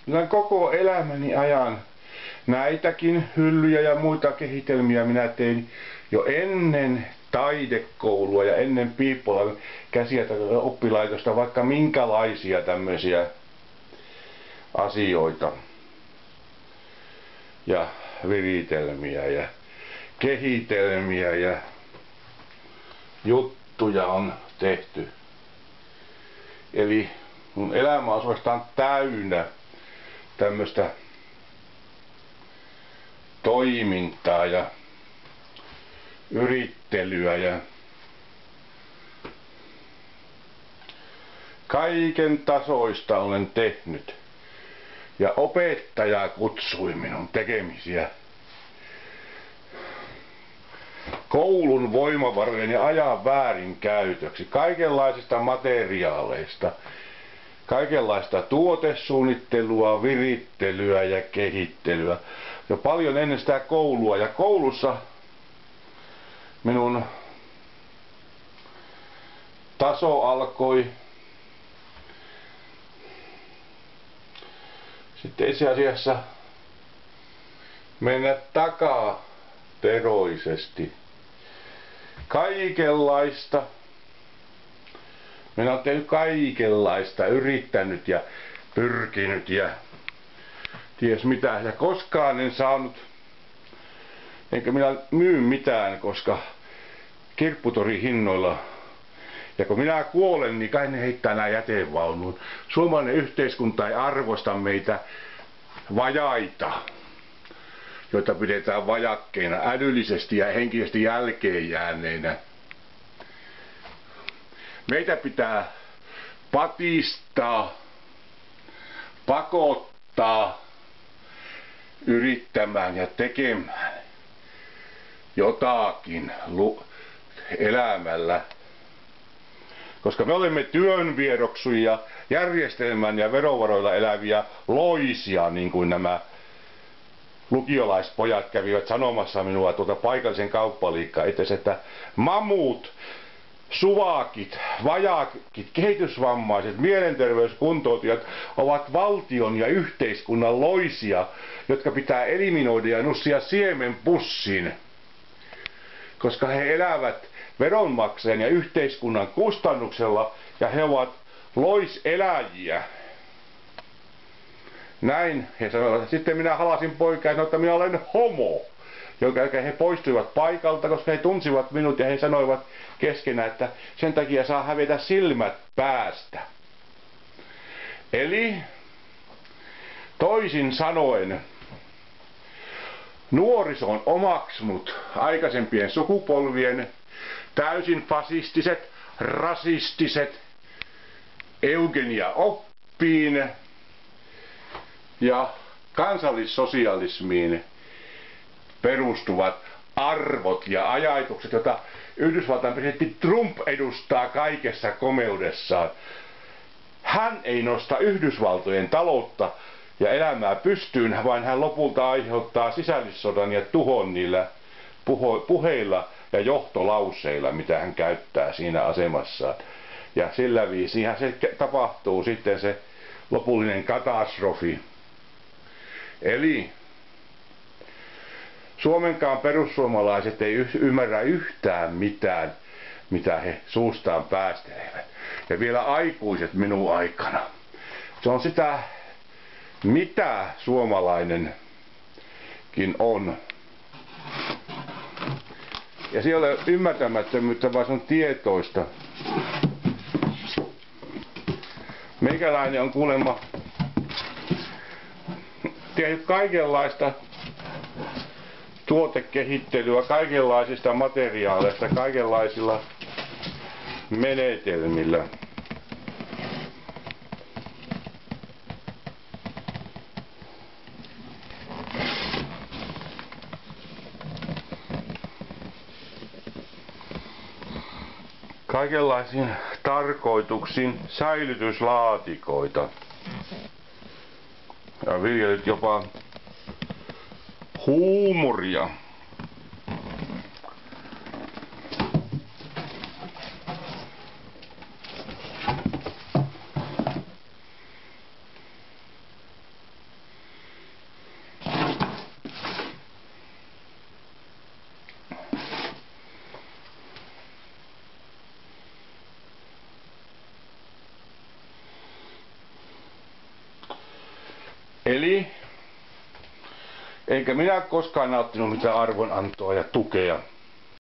minä koko elämäni ajan näitäkin hyllyjä ja muita kehitelmiä minä tein jo ennen taidekoulua ja ennen Piippolan käsialaoppilaitosta, vaikka minkälaisia tämmöisiä asioita ja viritelmiä ja kehitelmiä ja juttuja on tehty. Eli mun elämä on suorastaan täynnä tämmöistä toimintaa ja yrittelyä ja kaiken tasoista olen tehnyt. Ja opettaja kutsui minun tekemisiä koulun voimavarojen ja ajan väärinkäytöksi, kaikenlaisista materiaaleista, kaikenlaista tuotesuunnittelua, virittelyä ja kehittelyä. Jo paljon ennen sitä koulua, ja koulussa minun taso alkoi sitten itse asiassa mennä takaperoisesti. Kaikenlaista. Minä olen tehnyt kaikenlaista, yrittänyt ja pyrkinyt ja ties mitä. Ja koskaan en saanut, enkä minä myy mitään, koska kirpputori hinnoilla. Ja kun minä kuolen, niin kai ne heittää nää jätevaunuun. Suomalainen yhteiskunta ei arvosta meitä vajaita, joita pidetään vajakkeina, älyllisesti ja henkisesti jälkeen jääneinä. Meitä pitää patistaa, pakottaa yrittämään ja tekemään jotakin elämällä. Koska me olemme työnvieroksuja, järjestelmän ja verovaroilla eläviä loisia, niin kuin nämä lukiolaispojat kävivät sanomassa minua tuolta paikallisen kauppaliikkaan etes, että mamut, suvakit, vajakit, kehitysvammaiset, mielenterveyskuntoutujat ovat valtion ja yhteiskunnan loisia, jotka pitää eliminoida ja nussia siemenpussiin, koska he elävät veronmaksajan ja yhteiskunnan kustannuksella ja he ovat loiseläjiä. Näin he sanoivat. Sitten minä halasin poikaa ja sanoin, että minä olen homo. Jonka jälkeen he poistuivat paikalta, koska he tunsivat minut ja he sanoivat keskenään, että sen takia saa hävetä silmät päästä. Eli toisin sanoen, nuoriso on omaksunut aikaisempien sukupolvien täysin fasistiset, rasistiset, eugenia-oppiin ja kansallissosialismiin perustuvat arvot ja ajatukset, joita Yhdysvaltain presidentti Trump edustaa kaikessa komeudessaan. Hän ei nosta Yhdysvaltojen taloutta ja elämää pystyyn, vaan hän lopulta aiheuttaa sisällissodan ja tuhon niillä puheilla ja johtolauseilla, mitä hän käyttää siinä asemassaan. Ja sillä viisiinhän se tapahtuu sitten se lopullinen katastrofi. Eli Suomenkaan perussuomalaiset ei ymmärrä yhtään mitään, mitä he suustaan päästelevät. Ja vielä aikuiset minun aikana. Se on sitä, mitä suomalainenkin on. Ja se ei ole ymmärtämättömyyttä, vaan se on tietoista. Meikäläinen on kuulemma tehnyt kaikenlaista tuotekehittelyä, kaikenlaisista materiaaleista, kaikenlaisilla menetelmillä. Kaikenlaisiin tarkoituksiin säilytyslaatikoita. Ja viljelyt jopa huumoria. Enkä minä koskaan nauttinut mitään arvonantoa ja tukea.